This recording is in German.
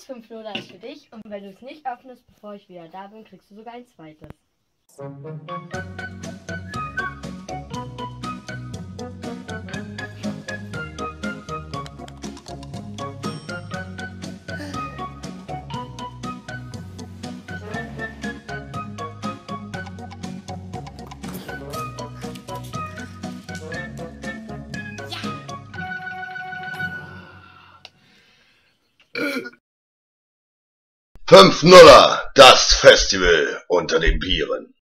5-0er ist für dich und wenn du es nicht öffnest, bevor ich wieder da bin, kriegst du sogar ein zweites. Fünf Nuller, das Festival unter den Bieren.